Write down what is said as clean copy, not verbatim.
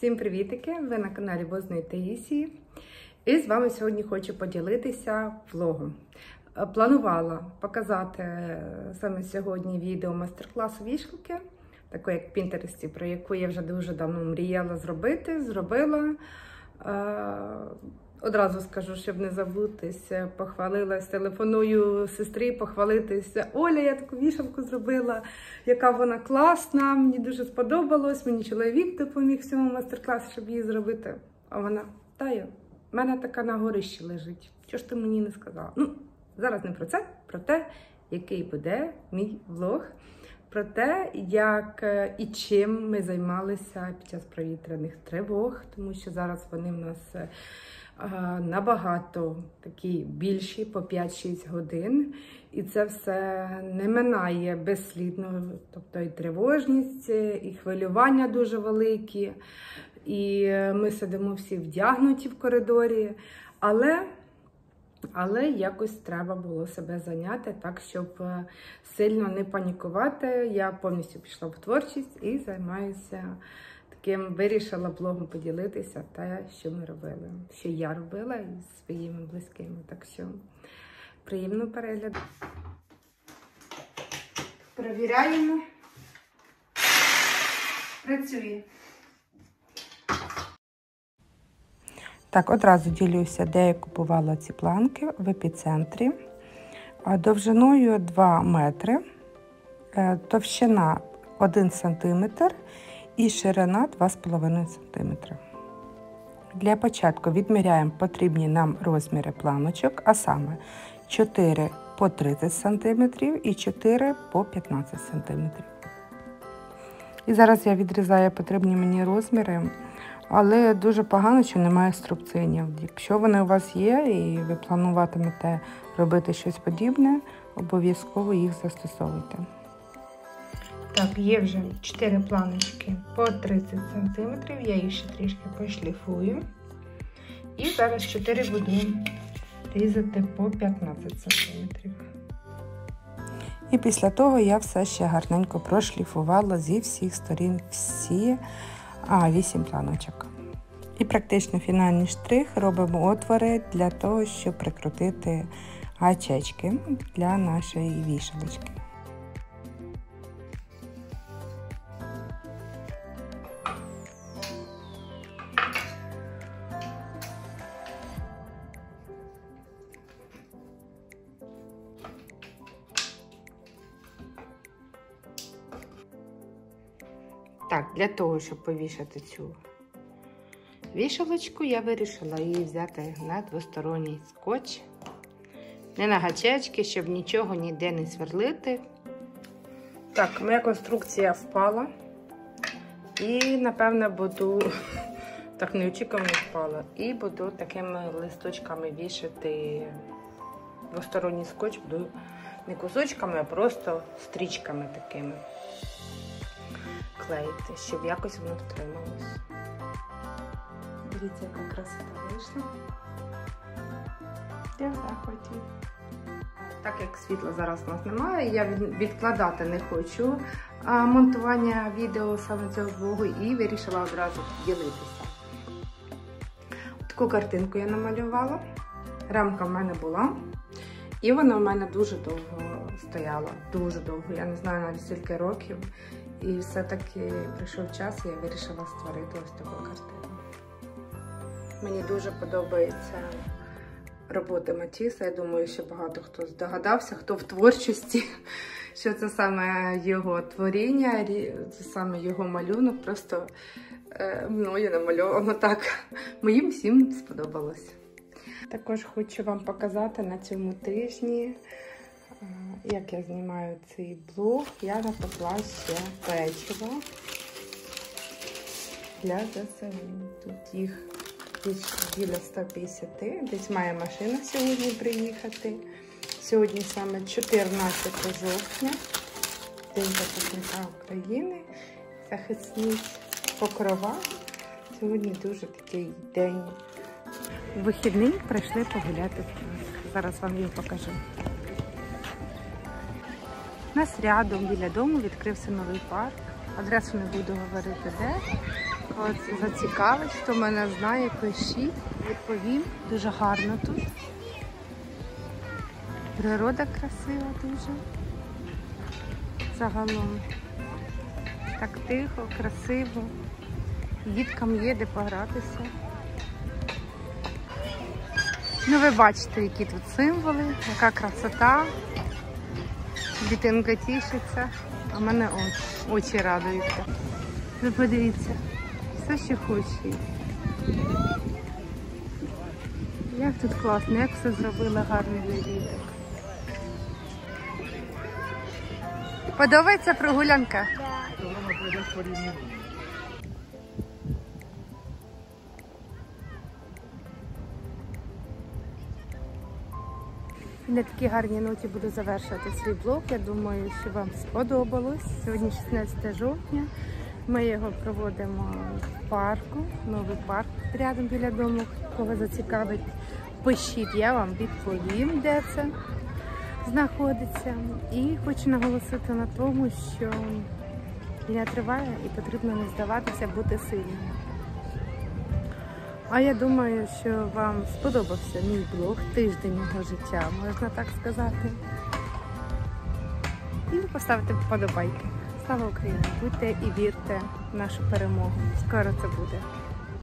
Всім привітики! Ви на каналі Возної Таїсії. І з вами сьогодні хочу поділитися влогом. Планувала показати саме сьогодні відео майстер-класу вішалки, такої як в Пінтересті, про яку я вже дуже давно мріяла зробити. Зробила. Одразу скажу, щоб не забутись, похвалилась, телефоную сестрі, похвалитися. Оля, я таку вішалку зробила, яка вона класна, мені дуже сподобалось, мені чоловік допоміг в цьому майстер-класі, щоб її зробити. А вона, Таю, в мене така на горищі лежить, чого ж ти мені не сказала? Ну, зараз не про це, про те, який буде мій влог, про те, як і чим ми займалися під час повітряних тривог, тому що зараз вони в нас набагато такі більші, по 5-6 годин. І це все не минає безслідно. Тобто і тривожність, і хвилювання дуже великі. І ми сидимо всі вдягнуті в коридорі. Але якось треба було себе зайняти так, щоб сильно не панікувати. Я повністю пішла в творчість і займаюся таким, вирішила блогом поділитися те, що ми робили, що я робила із своїми близькими. Так що приємного перегляду. Перевіряємо. Працює. Так, одразу ділюся, де я купувала ці планки в епіцентрі. Довжиною 2 метри, товщина 1 см і ширина 2,5 см. Для початку відміряємо потрібні нам розміри планочок, а саме 4 по 30 см і 4 по 15 см. І зараз я відрізаю потрібні мені розміри, але дуже погано, що немає струбцинів. Якщо вони у вас є і ви плануватимете робити щось подібне, обов'язково їх застосовуйте. Так, є вже 4 планочки по 30 см, я їх ще трішки пошліфую. І зараз 4 буду різати по 15 см. І після того я все ще гарненько прошліфувала зі всіх сторін всі 8 планочок. І практично фінальний штрих робимо отвори для того, щоб прикрутити гачечки для нашої вішалочки. Так, для того, щоб повішати цю вішалочку, я вирішила її взяти на двосторонній скотч. Не на гачечки, щоб нічого ніде не сверлити. Так, моя конструкція впала. І, напевно, буду, так неочікувано впала, і буду такими листочками вішати двосторонній скотч. Буду не кусочками, а просто стрічками такими клеїти, щоб якось воно втрималось. Дивіться, яка красота вийшла. Я в захваті. Так як світла зараз у нас немає, я відкладати не хочу монтування відео саме цього влогу і вирішила одразу ділитися. Таку картинку я намалювала. Рамка в мене була. І вона в мене дуже довго стояла. Дуже довго. Я не знаю навіть скільки років. І все-таки прийшов час, і я вирішила створити ось таку картину. Мені дуже подобається робота Матіса. Я думаю, що багато хто здогадався, хто в творчості, що це саме його творіння, це саме його малюнок. Просто мною намальовано так. Моїм всім сподобалось. Також хочу вам показати на цьому тижні, як я знімаю цей блог. Я напекла ще печиво для ЗСУ. Тут їх біля 150. Десь має машина сьогодні приїхати. Сьогодні саме 14 жовтня, День захисника України, захисні покрова. Сьогодні дуже такий день. У вихідний прийшли погуляти. Зараз вам його покажу. У нас рядом біля дому відкрився новий парк. Адресу не буду говорити де. От зацікавить, хто мене знає, пишіть, відповім. Дуже гарно тут. Природа красива дуже. Загалом. Так тихо, красиво. Діткам є де погратися. Ну ви бачите, які тут символи, яка красота. Дитинка тішиться, а в мене очі радуються. Ви подивіться, все ще хоче. Як тут класно, як все зробили гарний для діток. Подобається прогулянка? На такій гарній ноті буду завершувати свій блог. Я думаю, що вам сподобалось. Сьогодні 16 жовтня. Ми його проводимо в парку, новий парк рядом біля дому. Кого зацікавить, пишіть, я вам відповім, де це знаходиться. І хочу наголосити на тому, що війна триває і потрібно не здаватися, бути сильним. А я думаю, що вам сподобався мій блог, тиждень мого життя, можна так сказати. І поставте вподобайки. Слава Україні! Будьте і вірте в нашу перемогу. Скоро це буде.